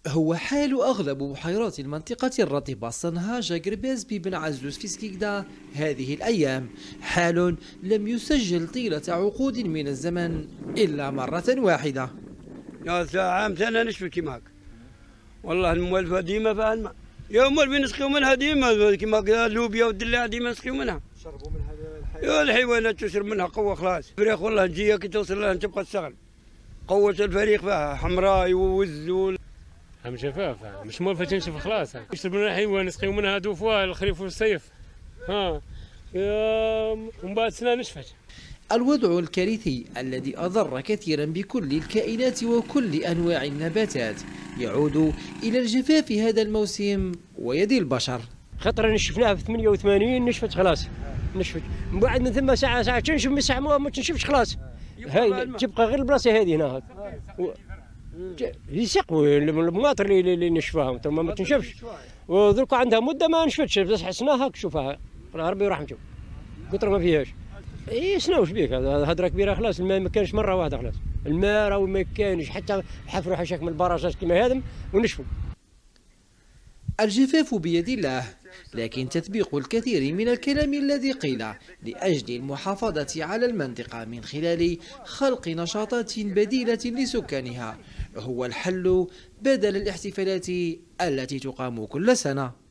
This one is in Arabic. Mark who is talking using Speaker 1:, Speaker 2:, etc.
Speaker 1: هو حال أغلب بحيرات المنطقة الرطبة صنهاجة قرباز بن عزوز في سكيكدا هذه الأيام، حال لم يسجل طيلة عقود من الزمن إلا مرة واحدة.
Speaker 2: يا عام سنة نشفي كيماك والله الموالفة ديما فيها الماء، يا موالفين نسقيو منها ديما كيما اللوبيا والدلاع ديما نسقيو منها.
Speaker 3: شربوا منها
Speaker 2: يا الحيوانات تشرب منها قوة خلاص. الفريق والله نجيها كي توصل لها تبقى تشتغل. قوة الفريق فيها حمراء ووز
Speaker 4: هم شفافة مش موالفة تنشف خلاص. نشرب منها حيوان نسقيو منها دوفوا الخريف والصيف. ومن بعد سنة نشفت.
Speaker 1: الوضع الكارثي الذي أضر كثيرا بكل الكائنات وكل أنواع النباتات يعود إلى الجفاف هذا الموسم ويد البشر.
Speaker 5: خطرة نشفناها في 88 نشفت خلاص، نشفت من بعد من ثم ساعة تنشف من ساعة ما تنشفش خلاص. هاي تبقى غير البلاصة هذه هنا يسقوا المواطر اللي نشفاها ثم ما تنشفش، وذوك عندها مدة ما نشفتش بس حسناها شوفها ربي يرحم. شوف قطرة ما فيهاش. اي شنو وش بيك هضره كبيره خلاص. الماء ما كانش مره واحده خلاص، الماء راهو ما كانش حتى حفروا حشاك من البراجات كما هذم ونشفوا.
Speaker 1: الجفاف بيد الله، لكن تطبيق الكثير من الكلام الذي قيل لأجل المحافظة على المنطقة من خلال خلق نشاطات بديلة لسكانها هو الحل بدل الاحتفالات التي تقام كل سنة.